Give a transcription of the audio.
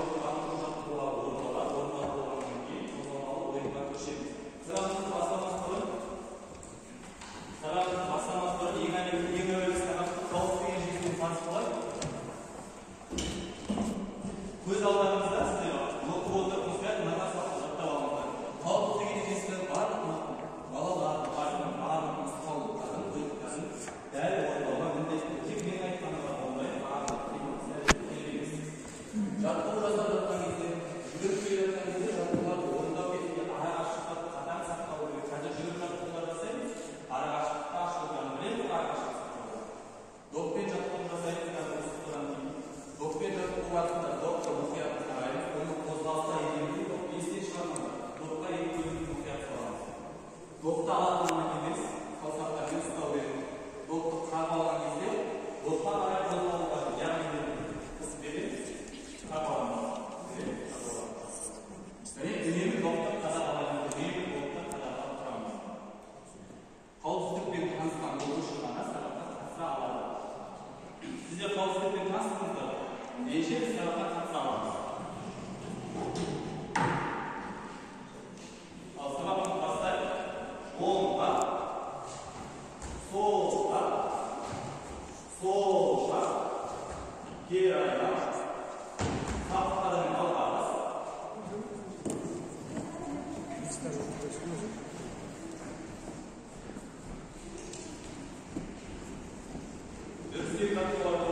көз алдарыңызда сіздер оқып отырыңыздар, назар салып жаттап алыңыздар. Қауіпсіздік ережесі барлық балалардың барлық нұсқаулықтарын, бұйрықтарын дәл орындауға міндетті. Тек мен айтқанымға болмай, жаттығу жасап жатқан кезде, жүгіріп келе жатқан кезде жаттығуларды орындау кезінде арақашықтықты қатаң сақтау керек. Қазір жүгіріп жаттығулар жасаймыз, арақашықтықты ашылғанын білеміз, арақашықтық сақтауға. Доппен жаттығу жасаймыз, доппен жаттығу барысында допты мұқият қараймыз, оны қозғалыста етеміз, допты естен шығармаңдар. Допқа екі көзіміз мұқият саламыз. Допты алатынына келмес, саусақтармен ұстау керек. Допты қағып алған кезде, допқа қарай қозғалу қажет. Яғни қысып береміз, қағып аламыз. Және үнемі допты қадағалаймыз, үнемі допты қадағалап тұрамыз. Қауіпсіздікпен танысқан оқушы ғана сабаққа қатыса алады. Сіздер қауіпсіздікпен таныстыңыздар. Неше сабаққа қатыса аламыз. Ал сабағымызды бастайық. Оңға, солға, солға, кері айға, сапықтармен алғабыз. Дұрыстеп жаттығуларды